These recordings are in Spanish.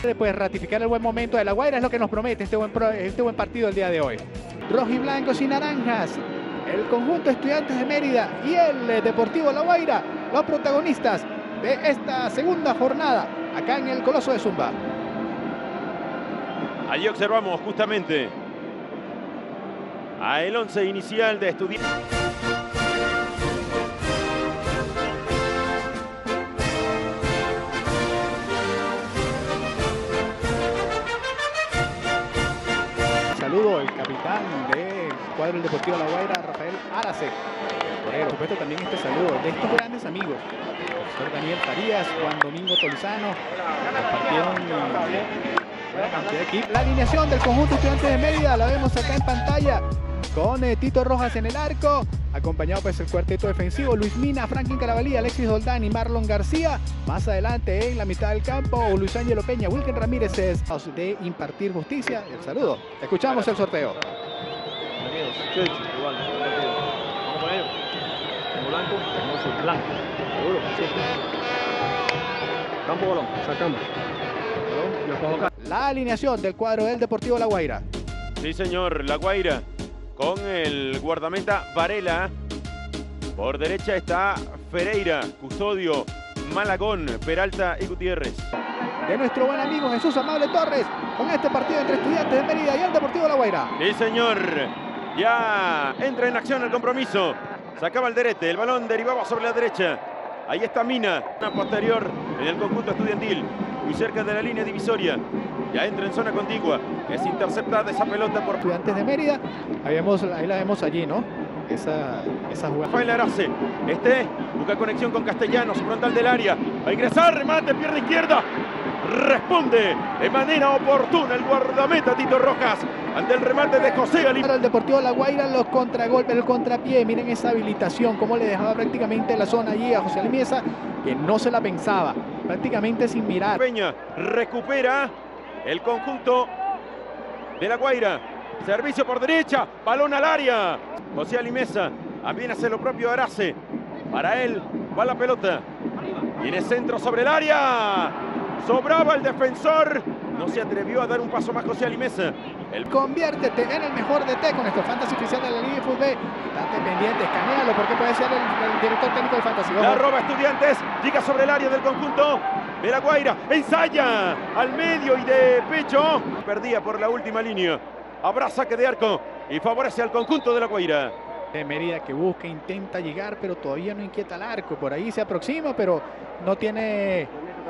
Pues ratificar el buen momento de La Guaira es lo que nos promete este buen partido el día de hoy. Rojiblancos y naranjas, el conjunto Estudiantes de Mérida y el Deportivo La Guaira, los protagonistas de esta segunda jornada acá en el Coloso de Zumba. Allí observamos justamente a el 11 inicial de Estudiantes. Saludo al capitán del cuadro del Deportivo La Guaira, Rafael Arce. Por supuesto también este saludo de estos grandes amigos, el profesor Daniel Farías, Juan Domingo Tolizano, compartieron una cantidad de equipos. La alineación del conjunto Estudiantes de Mérida la vemos acá en pantalla con Tito Rojas en el arco, acompañado pues el cuarteto defensivo, Luis Mina, Franklin Carabalí, Alexis Doldán y Marlon García. Más adelante en la mitad del campo, Luis Ángelo Peña, Wilken Ramírez es de impartir justicia. El saludo. Escuchamos el sorteo. Vamos con ellos. Tengo blanco, tengo azul. Blanco. Seguro. Sí. Campo balón. Sacamos. Yo cojo acá. La alineación del cuadro del Deportivo La Guaira. Sí, señor, La Guaira con el guardameta Varela. Por derecha está Ferreira, Custodio, Malagón, Peralta y Gutiérrez. De nuestro buen amigo Jesús Amable Torres con este partido entre Estudiantes de Mérida y el Deportivo La Guaira. Sí, señor, ya entra en acción el compromiso. Sacaba el derete, el balón derivaba sobre la derecha. Ahí está Mina, una posterior en el conjunto estudiantil, muy cerca de la línea divisoria. Ya entra en zona contigua, es interceptada esa pelota por Estudiantes de Mérida. Ahí la vemos allí, ¿no? Esa jugada. Rafael Arce, busca conexión con Castellanos, frontal del área. Va a ingresar, remate, pierna izquierda. Responde de manera oportuna el guardameta Tito Rojas ante el remate de José Ali. Para el Deportivo La Guaira, los contragolpes, el contrapié. Miren esa habilitación, cómo le dejaba prácticamente la zona allí a José Ali Miesa, que no se la pensaba, prácticamente sin mirar. Peña recupera el conjunto de La Guaira. Servicio por derecha, balón al área. José Ali Miesa, también hace lo propio Arce. Para él va la pelota. Viene centro sobre el área. Sobraba el defensor. No se atrevió a dar un paso más José Ali Miesa. Conviértete en el mejor DT con esto. Fantasy oficial de la Liga de Fútbol. Estate pendiente, escanealo porque puede ser el director técnico del Fantasy. La roba Estudiantes. Llega sobre el área del conjunto de La Guaira. Ensaya al medio y de pecho. Perdía por la última línea. Habrá saque de arco y favorece al conjunto de La Guaira. De Mérida que busca, intenta llegar, pero todavía no inquieta el arco. Por ahí se aproxima, pero no tiene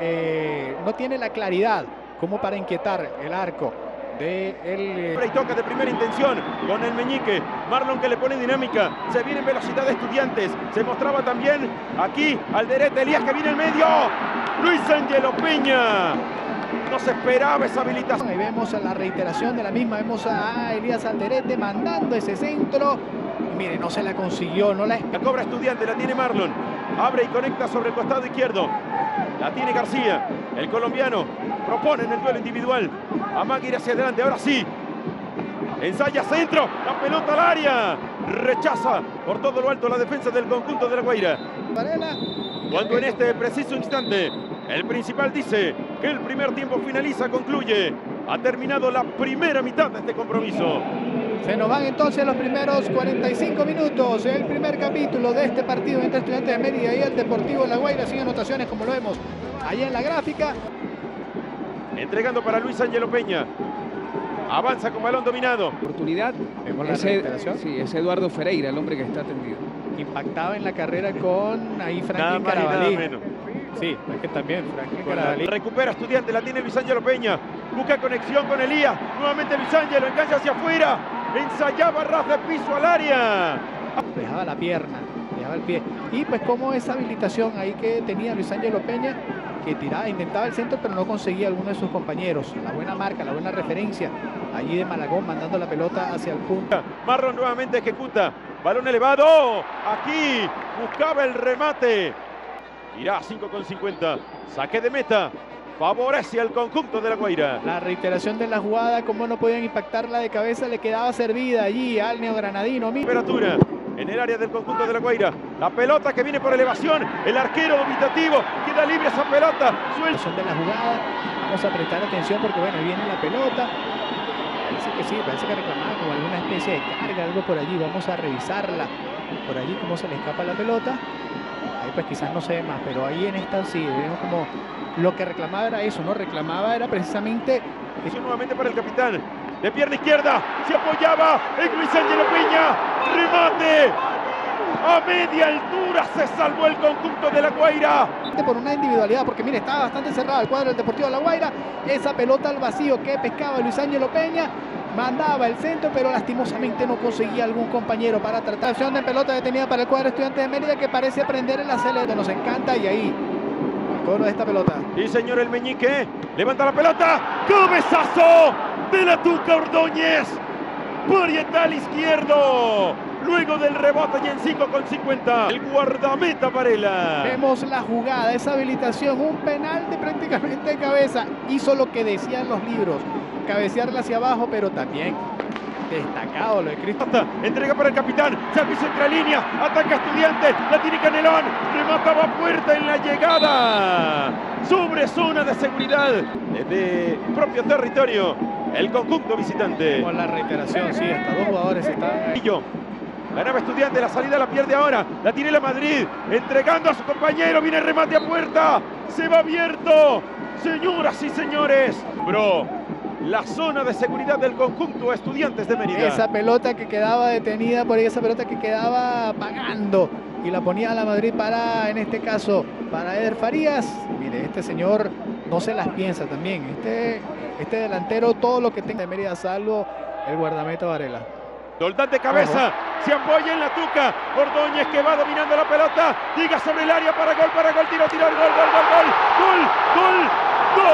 la claridad como para inquietar el arco de él. Y toca de primera intención con el meñique. Marlon que le pone dinámica. Se viene en velocidad de Estudiantes. Se mostraba también aquí al derete Elías que viene al medio. Luis Ángelo Peña. No se esperaba esa habilitación. Ahí vemos a la reiteración de la misma. Vemos a Elías Alderete mandando ese centro. Mire, no se la consiguió. La cobra Estudiante, la tiene Marlon. Abre y conecta sobre el costado izquierdo. La tiene García. El colombiano propone en el duelo individual. Amaguir hacia adelante. Ahora sí. Ensaya centro. La pelota al área. Rechaza por todo lo alto la defensa del conjunto de La Guaira. Varela. Cuando en este preciso instante el principal dice que el primer tiempo finaliza, concluye. Ha terminado la primera mitad de este compromiso. Se nos van entonces los primeros 45 minutos. El primer capítulo de este partido entre Estudiantes de Mérida y el Deportivo La Guaira. Sin anotaciones como lo vemos ahí en la gráfica. Entregando para Luis Ángelo Peña. Avanza con balón dominado. Oportunidad. Es Eduardo Ferreira, el hombre que está atendido. Impactaba en la carrera con ahí Franklin Carabalí. Sí, es que también Franklin Carabalí. Recupera Estudiante, la tiene Luis Ángelo Peña. Busca conexión con Elías. Nuevamente Luis Ángelo, engancha hacia afuera. Ensayaba ras de piso al área. Dejaba la pierna, dejaba el pie. Y pues como esa habilitación ahí que tenía Luis Ángelo Peña, que tiraba, intentaba el centro, pero no conseguía alguno de sus compañeros. La buena marca, la buena referencia allí de Malagón mandando la pelota hacia el punto. Marlon nuevamente ejecuta. Balón elevado. Aquí buscaba el remate. Irá 5,50. Saque de meta. Favorece al conjunto de La Guaira. La reiteración de la jugada, como no podían impactarla de cabeza, le quedaba servida allí al neogranadino. Temperatura en el área del conjunto de La Guaira. La pelota que viene por elevación. El arquero dubitativo. Queda libre esa pelota. Suelta de la jugada. Vamos a prestar atención porque bueno, viene la pelota. Parece que sí, parece que reclamaba como alguna especie de carga, algo por allí. Vamos a revisarla por allí, cómo se le escapa la pelota. Ahí pues quizás no se ve más, pero ahí en esta sí, vemos como lo que reclamaba era eso, ¿no? Reclamaba era precisamente... Nuevamente para el capitán, de pierna izquierda, se apoyaba en Luis Ángelo Peña, remate a media altura, se salvó el conjunto de La Guaira. Por una individualidad, porque mire, estaba bastante cerrado el cuadro del Deportivo La Guaira, esa pelota al vacío que pescaba Luis Ángelo Peña, mandaba el centro, pero lastimosamente no conseguía algún compañero para tratar. Acción de pelota detenida para el cuadro Estudiantes de Mérida, que parece aprender el acelero, nos encanta, y ahí el cobro de esta pelota. Y señor el Meñique, levanta la pelota, cabezazo de la Tuca Ordóñez, parietal izquierdo, luego del rebote y en 5,50, el guardameta Varela. Vemos la jugada, esa habilitación, un penal de prácticamente cabeza, hizo lo que decían los libros, cabecearla hacia abajo, pero también destacado lo de Cristo. Entrega para el capitán, servicio entre línea, ataca Estudiantes, la tiene Canelón, remataba Puerta en la llegada, sobre zona de seguridad, desde propio territorio, el conjunto visitante. Con la reiteración, sí, hasta dos jugadores están ahí. Ganaba Estudiantes, la salida la pierde ahora, la tiene la Madrid, entregando a su compañero, viene el remate a Puerta, se va abierto, señoras y señores. La zona de seguridad del conjunto Estudiantes de Mérida. Esa pelota que quedaba detenida por ahí, esa pelota que quedaba pagando y la ponía a la Madrid para, en este caso, para Eder Farías. Mire, este señor no se las piensa también. Este delantero, todo lo que tenga de Mérida, salvo el guardameta Varela. Soldán de cabeza, se apoya en la Tuca, Ordóñez que va dominando la pelota, llega sobre el área para gol, tiro, gol.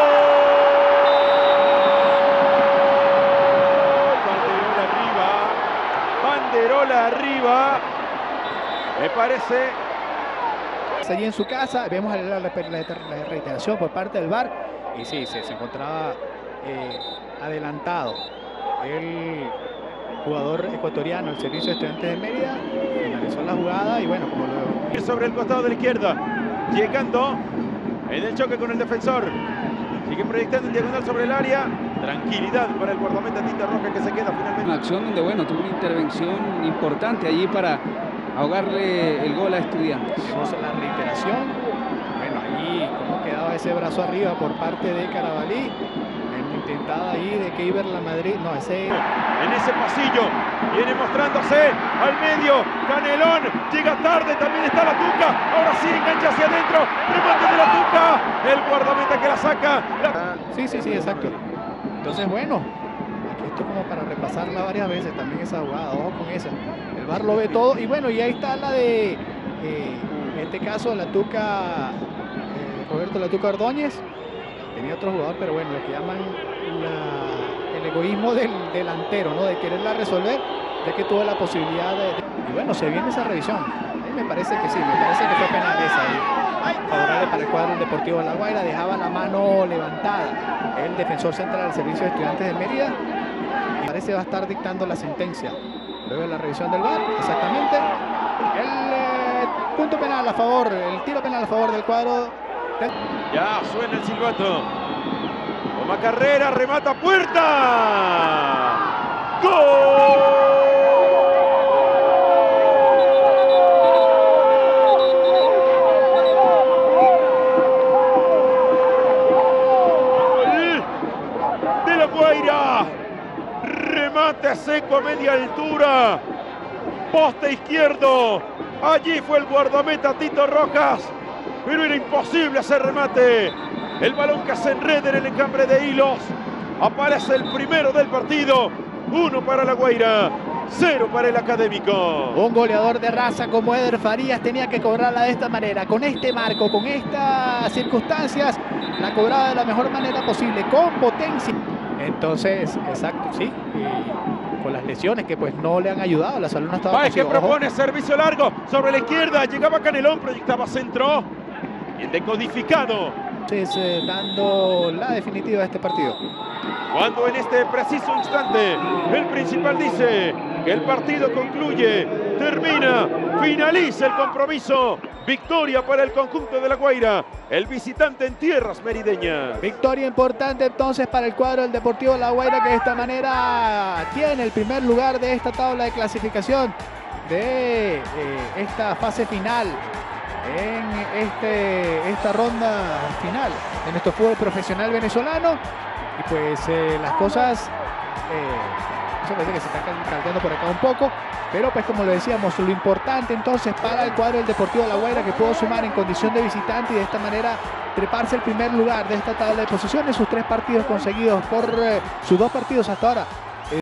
Banderola arriba, me parece. Allí en su casa, vemos la reiteración por parte del VAR, y sí, se encontraba adelantado el jugador ecuatoriano, el servicio de Estudiantes de Mérida, finalizó la jugada y bueno, como luego... Sobre el costado de la izquierda, llegando en el choque con el defensor, sigue proyectando en diagonal sobre el área, tranquilidad para el guardameta Tinta Roja que se queda finalmente. Una acción donde, bueno, tuvo una intervención importante allí para ahogarle el gol a Estudiantes. Vemos la reiteración, bueno, ahí cómo quedaba ese brazo arriba por parte de Carabalí, intentada ahí de que iba la Madrid, no, ese... En ese pasillo, viene mostrándose al medio, Canelón, llega tarde, también está la Tuca, ahora sí engancha hacia adentro, remate de la Tuca, el guardameta que la saca. Sí, exacto. Entonces, bueno, aquí esto como para repasarla varias veces, también esa jugada, ojo con esa. El VAR lo ve todo, y bueno, y ahí está la de, en este caso, la Tuca, Roberto La Tuca Ordóñez. Tenía otro jugador, pero bueno, lo que llaman el egoísmo del delantero, ¿no? De quererla resolver, de que tuvo la posibilidad de... Y bueno, se viene esa revisión. A mí me parece que sí, me parece que fue penal esa ahí. Favorable para el cuadro del Deportivo La Guaira, dejaba la mano levantada el defensor central del servicio de Estudiantes de Mérida. Y parece va a estar dictando la sentencia. Luego de la revisión del VAR, exactamente. El punto penal a favor, el tiro penal a favor del cuadro. Ya suena el silbato. Toma carrera, remata Puerta. ¡Gol! De La Guaira. Remate seco a media altura. Poste izquierdo. Allí fue el guardameta Tito Rojas. Pero era imposible hacer remate. El balón que se enreda en el encambre de hilos. Aparece el primero del partido. 1 para La Guaira, 0 para el Académico. Un goleador de raza como Eder Farías tenía que cobrarla de esta manera, con este marco, con estas circunstancias. La cobraba de la mejor manera posible, con potencia. Entonces, exacto, sí. Y con las lesiones que pues no le han ayudado. La salud no estaba Páez que consigo. propone servicio largo sobre la izquierda. Llegaba Canelón, proyectaba centro. Bien decodificado. Entonces, dando la definitiva de este partido. Cuando en este preciso instante el principal dice que el partido concluye, termina, finaliza el compromiso. Victoria para el conjunto de La Guaira, el visitante en tierras merideñas. Victoria importante entonces para el cuadro del Deportivo La Guaira, que de esta manera tiene el primer lugar de esta tabla de clasificación de esta fase final, en esta ronda final de nuestro fútbol profesional venezolano. Y pues las cosas eso parece que se está caldeando por acá un poco, pero pues como lo decíamos, lo importante entonces para el cuadro del Deportivo La Guaira, que pudo sumar en condición de visitante y de esta manera treparse el primer lugar de esta tabla de posiciones, sus 3 partidos conseguidos por sus 2 partidos hasta ahora